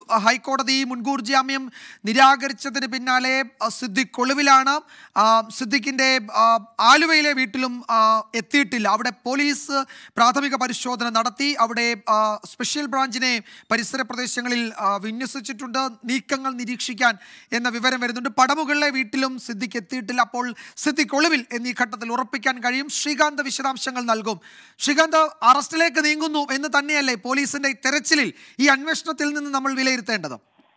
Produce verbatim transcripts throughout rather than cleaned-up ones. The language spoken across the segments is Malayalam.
ഹൈക്കോടതി മുൻകൂർ ജാമ്യം നിരാകരിച്ചതിന് പിന്നാലെ സിദ്ദിഖ് ഒളിവിലാണ്. സിദ്ദിഖിൻ്റെ ആലുവയിലെ വീട്ടിലും എത്തിയിട്ടില്ല. അവിടെ പോലീസ് പ്രാഥമിക പരിശോധന നടത്തി. അവിടെ സ്പെഷ്യൽ ബ്രാഞ്ചിനെ പരിസര പ്രദേശങ്ങളിൽ വിന്യസിച്ചിട്ടുണ്ട്, നീക്കങ്ങൾ നിരീക്ഷിക്കാൻ എന്ന വിവരം വരുന്നുണ്ട്. പടമുകളിലെ വീട്ടിലും സിദ്ദിഖ് എത്തിയിട്ടില്ല. അപ്പോൾ സിദ്ദിഖ് ഒളിവിൽ എന്നീ ഘട്ടത്തിൽ ഉറപ്പിക്കാൻ കഴിയും. ശ്രീകാന്ത് വിശദാംശങ്ങൾ നൽകും. ശ്രീകാന്ത്, അറസ്റ്റിലേക്ക് നീങ്ങുന്നു എന്ന് തന്നെയല്ലേ പോലീസിന്റെ തെരച്ചിലിൽ ഈ അന്വേഷണത്തിൽ നിന്ന് നമ്മൾ വിലയിരുത്തേണ്ടത്?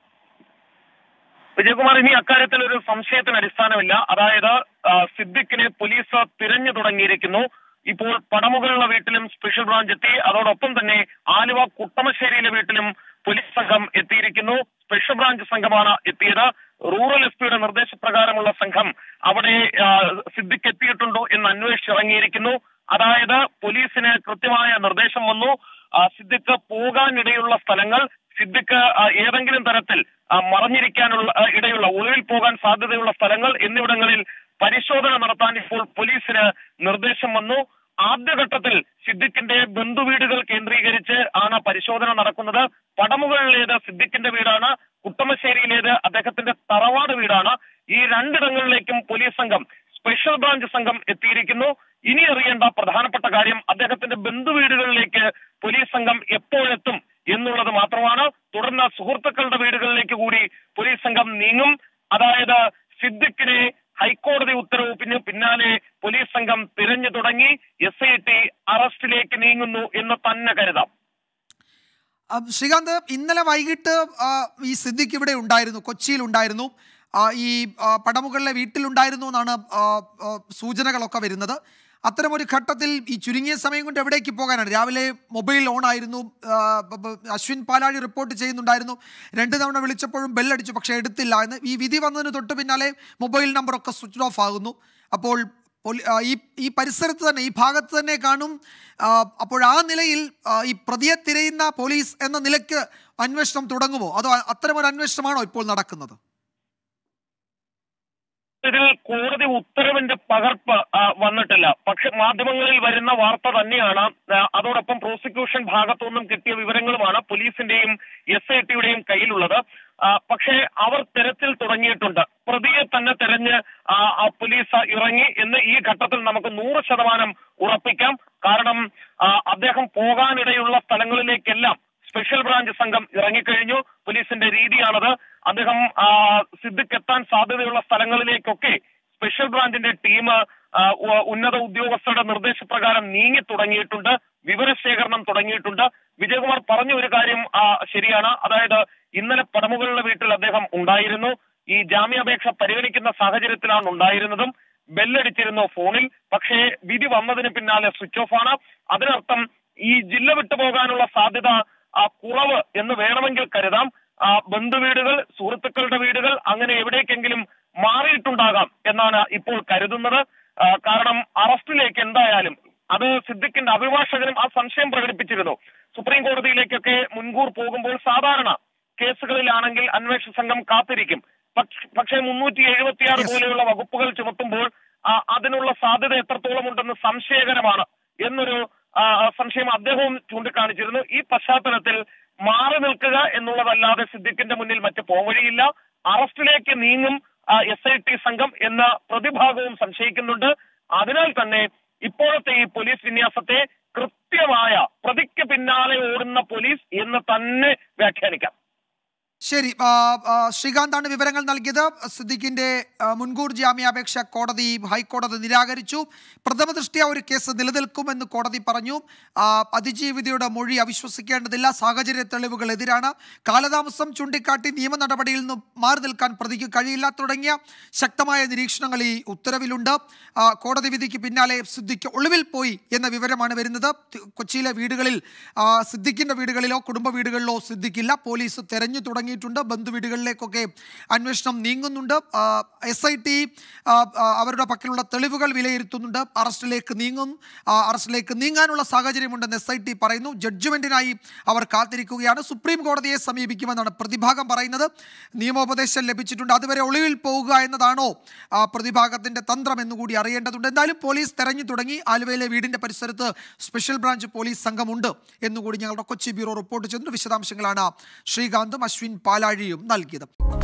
വിജയകുമാർ, ഇനി അക്കാര്യത്തിൽ ഒരു സംശയത്തിന് അടിസ്ഥാനമില്ല. അതായത് സിദ്ദിഖിനെ പോലീസ് തിരഞ്ഞു തുടങ്ങിയിരിക്കുന്നു. ഇപ്പോൾ പടമുകളുള്ള വീട്ടിലും സ്പെഷ്യൽ ബ്രാഞ്ച് എത്തി. അതോടൊപ്പം തന്നെ ആലുവ കുട്ടമശ്ശേരിയിലെ വീട്ടിലും പോലീസ് സംഘം എത്തിയിരിക്കുന്നു. സ്പെഷ്യൽ ബ്രാഞ്ച് സംഘമാണ് എത്തിയത്. റൂറൽ എസ് പിയുടെ നിർദ്ദേശപ്രകാരമുള്ള സംഘം അവിടെ സിദ്ദിഖ് എത്തിയിട്ടുണ്ടോ എന്ന് അന്വേഷിച്ചിറങ്ങിയിരിക്കുന്നു. അതായത് പോലീസിന് കൃത്യമായ നിർദ്ദേശം വന്നു. സിദ്ദിഖ് പോകാനിടയുള്ള സ്ഥലങ്ങൾ, സിദ്ദിഖ് ഏതെങ്കിലും തരത്തിൽ മറഞ്ഞിരിക്കാനുള്ള ഇടയുള്ള, ഒളിവിൽ പോകാൻ സാധ്യതയുള്ള സ്ഥലങ്ങൾ എന്നിവിടങ്ങളിൽ പരിശോധന നടത്താൻ ഇപ്പോൾ പോലീസിന് നിർദ്ദേശം വന്നു. ആദ്യഘട്ടത്തിൽ സിദ്ദിഖിന്റെ ബന്ധുവീടുകൾ കേന്ദ്രീകരിച്ച് ആണ് പരിശോധന നടക്കുന്നത്. പടമുകളിലേത് സിദ്ദിഖിന്റെ വീടാണ്, കുട്ടമശ്ശേരിയിലേത് അദ്ദേഹത്തിന്റെ തറവാട് വീടാണ്. ഈ രണ്ടിടങ്ങളിലേക്കും പോലീസ് സംഘം, സ്പെഷ്യൽ ബ്രാഞ്ച് സംഘം എത്തിയിരിക്കുന്നു. ഇനി അറിയേണ്ട പ്രധാനപ്പെട്ട കാര്യം അദ്ദേഹത്തിന്റെ ബന്ധുവീടുകളിലേക്ക് പോലീസ് സംഘം എപ്പോഴെത്തും എന്നുള്ളത് മാത്രമാണ്. തുടർന്ന് സുഹൃത്തുക്കളുടെ വീടുകളിലേക്ക് കൂടി പോലീസ് സംഘം നീങ്ങും. അതായത് സിദ്ദിഖിനെ ഹൈക്കോടതി ഉത്തരവ് പിന്നെ പിന്നാലെ പോലീസ് സംഘം തിരഞ്ഞു തുടങ്ങി. എസ് ഐ ടി അറസ്റ്റിലേക്ക് നീങ്ങുന്നു എന്ന് തന്നെ കരുതാം. ശ്രീകാന്ത്, ഇന്നലെ വൈകിട്ട് ഈ സിദ്ദിഖ് ഇവിടെ ഉണ്ടായിരുന്നു, കൊച്ചിയിൽ ഉണ്ടായിരുന്നു, ഈ പടമുകളിലെ വീട്ടിലുണ്ടായിരുന്നു എന്നാണ് സൂചനകളൊക്കെ വരുന്നത്. അത്തരമൊരു ഘട്ടത്തിൽ ഈ ചുരുങ്ങിയ സമയം കൊണ്ട് എവിടേക്ക് പോകാനാണ്? രാവിലെ മൊബൈൽ ഓൺ ആയിരുന്നു. അശ്വിൻ പാലാഴി റിപ്പോർട്ട് ചെയ്യുന്നുണ്ടായിരുന്നു, രണ്ട് തവണ വിളിച്ചപ്പോഴും ബെല്ലടിച്ചു, പക്ഷേ എടുത്തില്ല എന്ന്. ഈ വിധി വന്നതിന് തൊട്ട് പിന്നാലെ മൊബൈൽ നമ്പറൊക്കെ സ്വിച്ച് ഓഫ് ആകുന്നു. അപ്പോൾ ഈ ഈ പരിസരത്ത് തന്നെ, ഈ ഭാഗത്ത് തന്നെ കാണും. അപ്പോൾ ആ നിലയിൽ ഈ പ്രതിയെ തിരയുന്ന പോലീസ് എന്ന നിലയ്ക്ക് അന്വേഷണം തുടങ്ങുമോ, അതോ അത്തരമൊരു അന്വേഷണമാണോ ഇപ്പോൾ നടക്കുന്നത്? ഇതിൽ കോടതി ഉത്തരവിന്റെ പകർപ്പ് വന്നിട്ടില്ല. പക്ഷെ മാധ്യമങ്ങളിൽ വരുന്ന വാർത്ത തന്നെയാണ്. അതോടൊപ്പം പ്രോസിക്യൂഷൻ ഭാഗത്തുനിന്നും കിട്ടിയ വിവരങ്ങളുമാണ് പോലീസിന്റെയും എസ് ഐ ടിയുടെയും കയ്യിലുള്ളത്. പക്ഷേ അവർ തെരച്ചിൽ തുടങ്ങിയിട്ടുണ്ട്. പ്രതിയെ തന്നെ തെരഞ്ഞ് പോലീസ് ഇറങ്ങി എന്ന് ഈ ഘട്ടത്തിൽ നമുക്ക് നൂറ് ശതമാനം ഉറപ്പിക്കാം. കാരണം അദ്ദേഹം പോകാനിടയുള്ള സ്ഥലങ്ങളിലേക്കെല്ലാം സ്പെഷ്യൽ ബ്രാഞ്ച് സംഘം ഇറങ്ങിക്കഴിഞ്ഞു. പോലീസിന്റെ രീതിയാണത്. അദ്ദേഹം സിദ്ദിഖ് എത്താൻ സാധ്യതയുള്ള സ്ഥലങ്ങളിലേക്കൊക്കെ സ്പെഷ്യൽ ബ്രാഞ്ചിന്റെ ടീം ഉന്നത ഉദ്യോഗസ്ഥരുടെ നിർദ്ദേശപ്രകാരം നീങ്ങി തുടങ്ങിയിട്ടുണ്ട്, വിവരശേഖരണം തുടങ്ങിയിട്ടുണ്ട്. വിജയകുമാർ പറഞ്ഞ ഒരു കാര്യം ശരിയാണ്. അതായത് ഇന്നലെ പടമുകളുടെ വീട്ടിൽ അദ്ദേഹം ഉണ്ടായിരുന്നു. ഈ ജാമ്യാപേക്ഷ പരിഗണിക്കുന്ന സാഹചര്യത്തിലാണ് ഉണ്ടായിരുന്നതും. ബെല്ലടിച്ചിരുന്നു ഫോണിൽ. പക്ഷേ വിധി വന്നതിന് പിന്നാലെ സ്വിച്ച് ഓഫ് ആണ്. അതിനർത്ഥം ഈ ജില്ല വിട്ടുപോകാനുള്ള സാധ്യത കുറവ് എന്ന് വേണമെങ്കിൽ കരുതാം. ബന്ധുവീടുകൾ, സുഹൃത്തുക്കളുടെ വീടുകൾ, അങ്ങനെ എവിടേക്കെങ്കിലും മാറിയിട്ടുണ്ടാകാം എന്നാണ് ഇപ്പോൾ കരുതുന്നത്. കാരണം അറസ്റ്റിലേക്ക് എന്തായാലും, അത് സിദ്ദിഖിന്റെ അഭിഭാഷകനും ആ സംശയം പ്രകടിപ്പിച്ചിരുന്നു. സുപ്രീം കോടതിയിലേക്കൊക്കെ മുൻകൂർ പോകുമ്പോൾ സാധാരണ കേസുകളിലാണെങ്കിൽ അന്വേഷണ സംഘം കാത്തിരിക്കും. പക്ഷേ മുന്നൂറ്റി എഴുപത്തിയാറ് പോലെയുള്ള വകുപ്പുകൾ ചുമത്തുമ്പോൾ അതിനുള്ള സാധ്യത എത്രത്തോളം ഉണ്ടെന്ന് സംശയകരമാണ് എന്നൊരു സംശയം അദ്ദേഹവും ചൂണ്ടിക്കാണിച്ചിരുന്നു. ഈ പശ്ചാത്തലത്തിൽ മാറി നിൽക്കുക എന്നുള്ളതല്ലാതെ സിദ്ദിഖിന്റെ മുന്നിൽ മറ്റ് പോംവഴിയില്ല. അറസ്റ്റിലേക്ക് നീങ്ങും എസ് ഐ ടി സംഘം എന്ന പ്രതിഭാഗവും സംശയിക്കുന്നുണ്ട്. അതിനാൽ തന്നെ ഇപ്പോഴത്തെ ഈ പോലീസ് വിന്യാസത്തെ കൃത്യമായ പ്രതിക്ക് പിന്നാലെ ഓടുന്ന പോലീസ് എന്ന് തന്നെ വ്യാഖ്യാനിക്കാം. ശരി, ശ്രീകാന്താണ് വിവരങ്ങൾ നൽകിയത്. സിദ്ദിഖിന്റെ മുൻകൂർ ജാമ്യാപേക്ഷ കോടതി ഹൈക്കോടതി നിരാകരിച്ചു. പ്രഥമ ദൃഷ്ട്യാ ഒരു കേസ് നിലനിൽക്കുമെന്ന് കോടതി പറഞ്ഞു. അതിജീവിതയുടെ മൊഴി അവിശ്വസിക്കേണ്ടതില്ല, സാഹചര്യ തെളിവുകൾ എതിരാണ്, കാലതാമസം ചൂണ്ടിക്കാട്ടി നിയമ നടപടിയിൽ നിന്ന് മാറി നിൽക്കാൻ പ്രതിക്ക് കഴിയില്ല തുടങ്ങിയ ശക്തമായ നിരീക്ഷണങ്ങൾ ഈ ഉത്തരവിലുണ്ട്. കോടതി വിധിക്ക് പിന്നാലെ സിദ്ദിഖ് ഒളിവിൽ പോയി എന്ന വിവരമാണ് വരുന്നത്. കൊച്ചിയിലെ വീടുകളിൽ, സിദ്ദിഖിന്റെ വീടുകളിലോ കുടുംബ വീടുകളിലോ സിദ്ദിഖില്ല. പോലീസ് തെരഞ്ഞു തുടങ്ങി ിട്ടുണ്ട് ബന്ധുവീടുകളിലേക്കൊക്കെ അന്വേഷണം നീങ്ങുന്നുണ്ട്. എസ് ഐ ടി അവരുടെ പക്കലുള്ള തെളിവുകൾ വിലയിരുത്തുന്നുണ്ട്. അറസ്റ്റിലേക്ക് നീങ്ങും അറസ്റ്റിലേക്ക് നീങ്ങാനുള്ള സാഹചര്യമുണ്ടെന്ന് എസ് ഐ ടി പറയുന്നു. ജഡ്ജ്മെന്റിനായി അവർ കാത്തിരിക്കുകയാണ്. സുപ്രീം കോടതിയെ സമീപിക്കുമെന്നാണ് പ്രതിഭാഗം പറയുന്നത്. നിയമോപദേശം ലഭിച്ചിട്ടുണ്ട്. അതുവരെ ഒളിവിൽ പോവുക എന്നതാണോ പ്രതിഭാഗത്തിന്റെ തന്ത്രം എന്നുകൂടി അറിയേണ്ടതുണ്ട്. എന്തായാലും പോലീസ് തെരഞ്ഞു തുടങ്ങി. ആലുവയിലെ വീടിന്റെ പരിസരത്ത് സ്പെഷ്യൽ ബ്രാഞ്ച് പോലീസ് സംഘമുണ്ട് എന്നുകൂടി ഞങ്ങളുടെ കൊച്ചി ബ്യൂറോ റിപ്പോർട്ട് ചെയ്തിട്ടുണ്ട്. വിശദാംശങ്ങളാണ് ശ്രീകാന്തും അശ്വിൻ പാലാഴിയും നൽകിയത്.